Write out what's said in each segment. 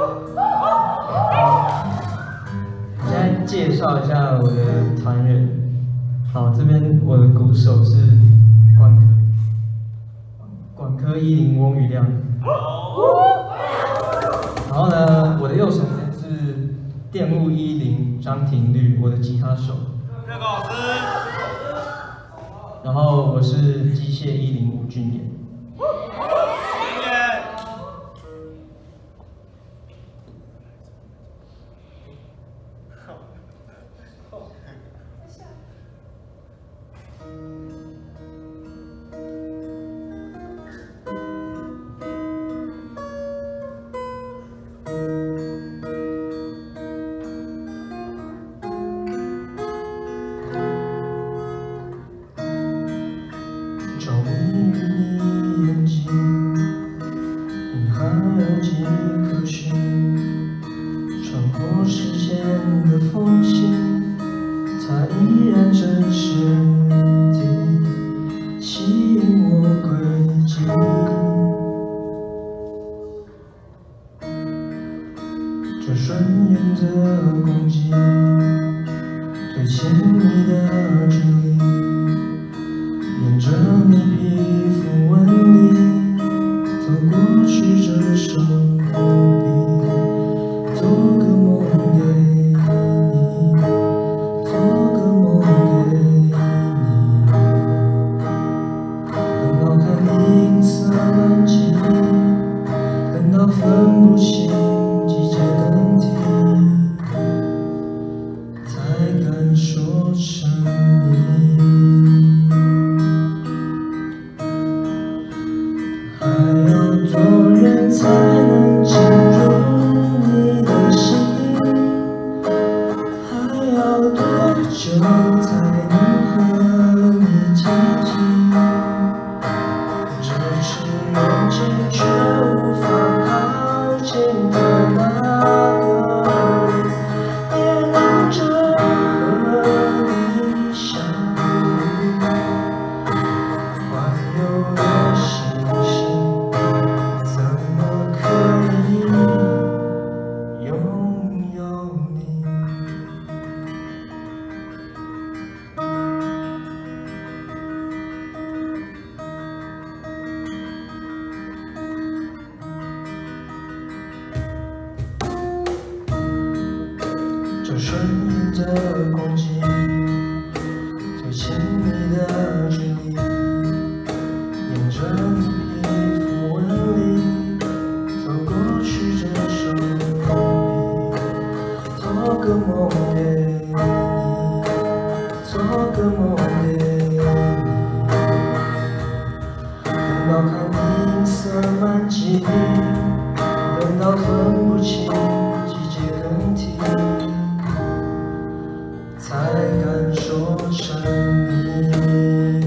现在介绍一下我的团员。好，这边我的鼓手是管科10翁宇亮。然后呢，我的右手边是电务10张廷律，我的吉他手。 热狗老师。 然后我是机械10吴俊彦。着迷于你眼睛，银河有几颗星，穿过时间的缝隙，它依然真实地吸引我轨迹。这顺眼的攻击，对亲密的距离。沿着你皮肤纹理，走过去这手臂，做个梦给你，做个梦给你。等到看银色满际，等到分不清季节更替，才敢说沉迷。多远才能进入你的心？还要多久才能和你接近？咫尺远近却无法靠近的那个人，也能着和你相遇。环游的星星。这顺眼的攻击，最亲密的距离，沿着你皮肤纹理，走过去这手臂，做个梦给你，做个梦给你。等到看银色满际，等到分不清季节更替。才敢说沉迷，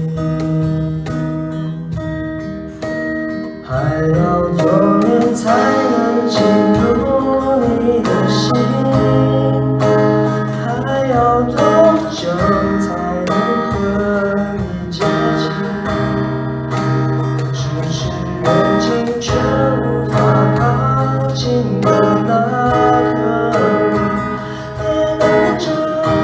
还要多远才能进入你的心？还要多久才能和你接近？咫尺远近却无法靠近的那个人，也能着。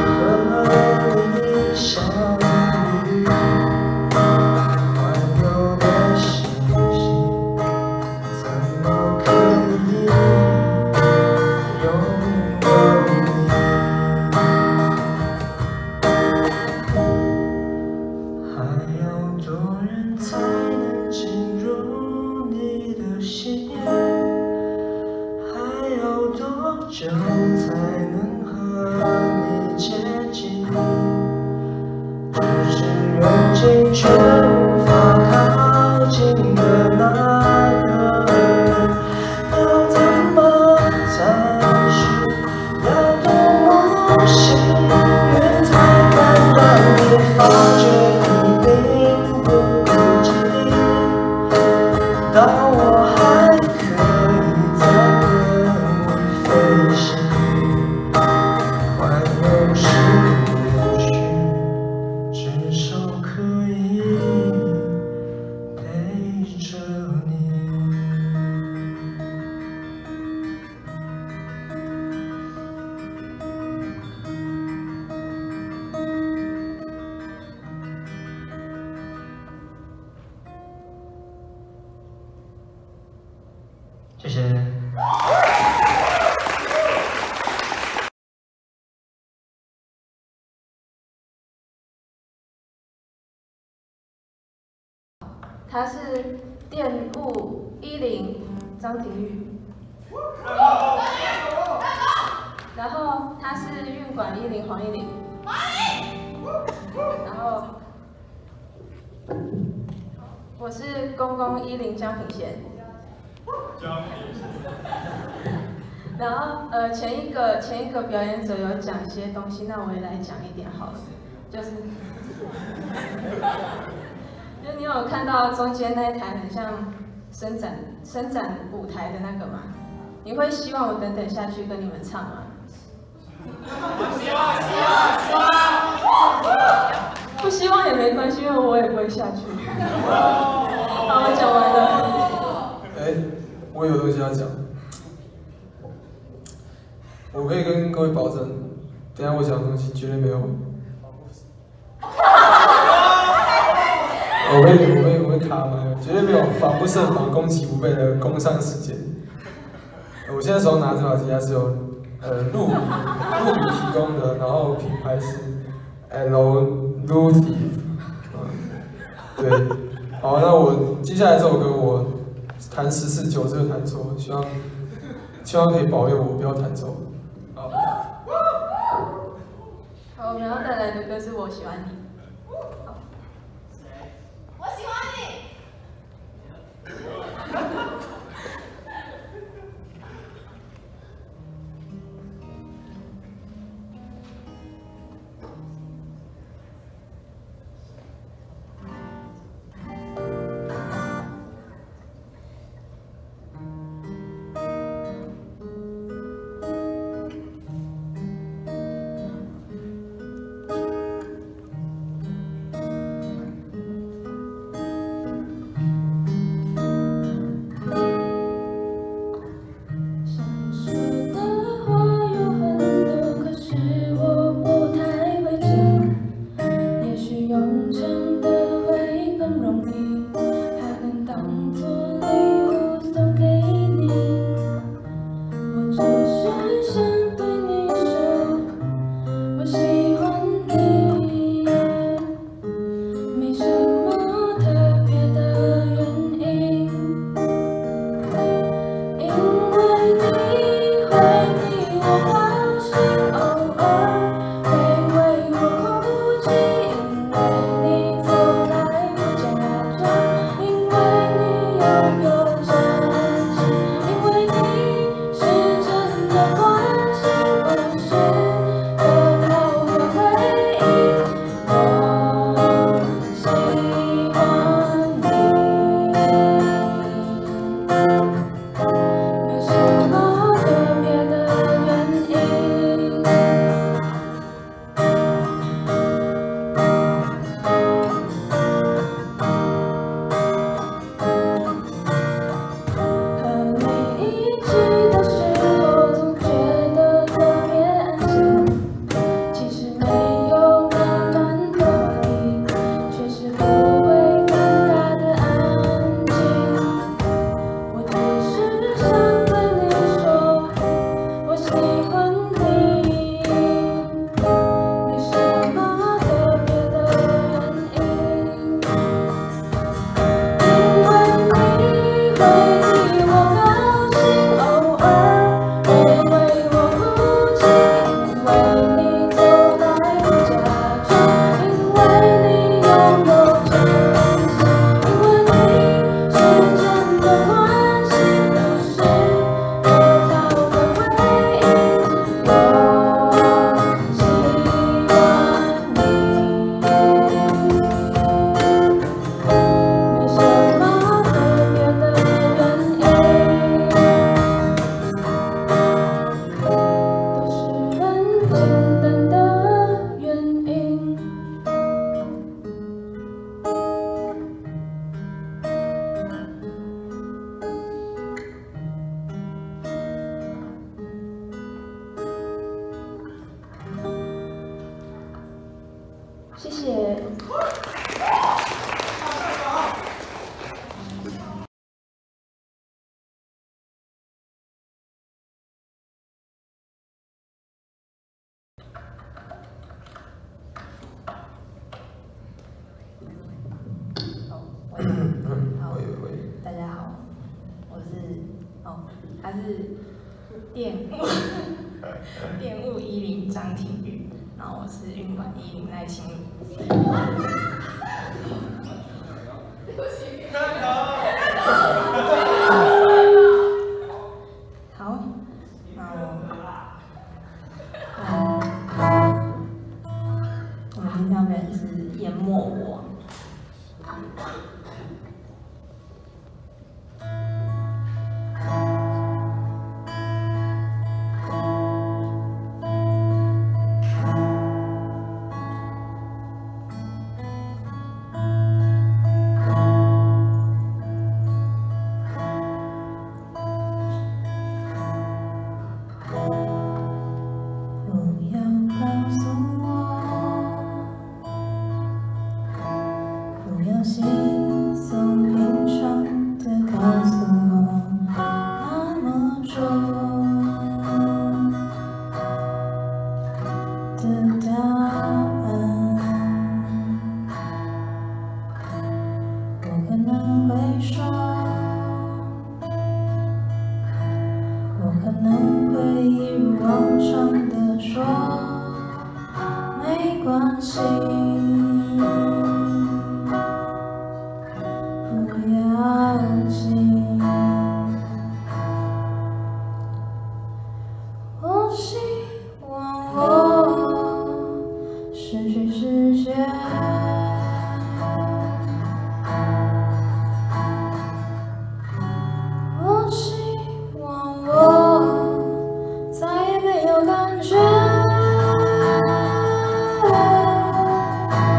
相遇，环游的星星，怎么可以拥有你？还要多远才能进入你的心？还要多久才能和你接近？咫尺远近却无法靠近的那个人，要怎么才是？要多么幸运，才敢让你发觉你并不孤寂，到我还可以再跟你飞行，环游世界。至少可以。 他是电务10张庭玉，然后他是运管10黄依玲，然后我是公共10江品贤。然后前一个表演者有讲一些东西，那我也来讲一点好了，就是你有看到中间那一台很像伸展舞台的那个吗？你会希望我等等下去跟你们唱吗？希望。不希望也没关系，因为我也不会下去。好，我讲完了。 我有东西要讲。我可以跟各位保证，等一下我讲的东西绝对没有。我会卡麦，绝对没有防不胜防、攻其不备的攻上时间。我现在手拿这把吉他是有露米提供的，然后品牌是 Lucy。对，好，那我接下来这首歌我弹14/9这个弹错，希望可以保佑我不要弹错。 好，我们要带来的歌是《我喜欢你》。好， 我喜欢你。 谢谢。 大家好，我是他是电务10张庭宇，然后我是运管10赖清如。好，我们今天要表演的是淹没我。轻松平常的告诉我那么重的答案，我可能会说，我可能会一如往常的说，没关系。我希望我失去视线，我希望我再也没有感觉。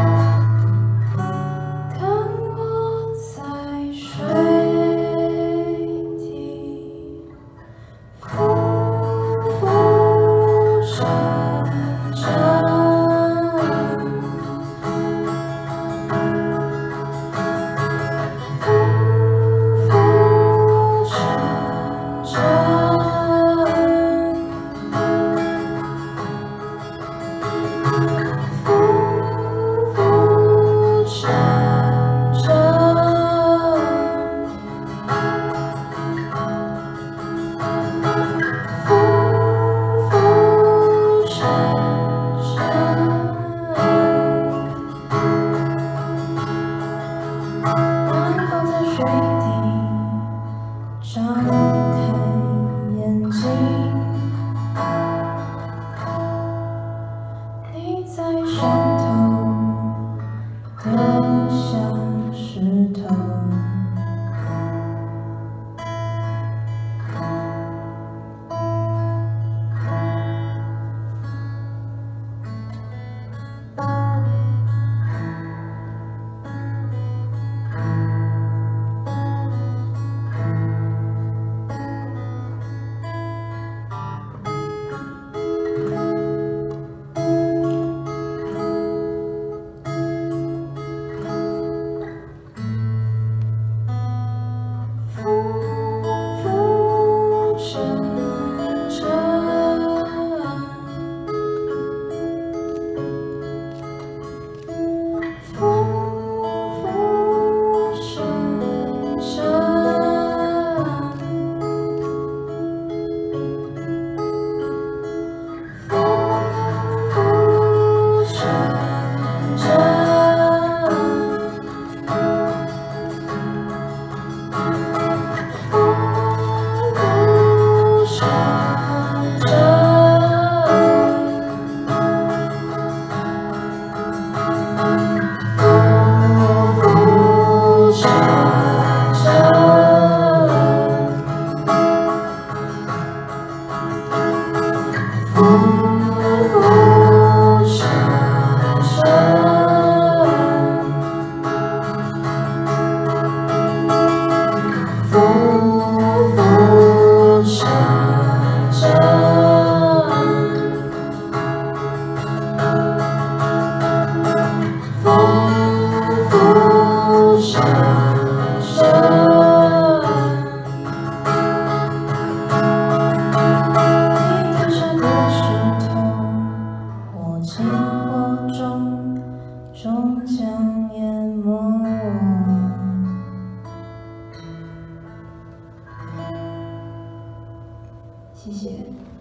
谢谢。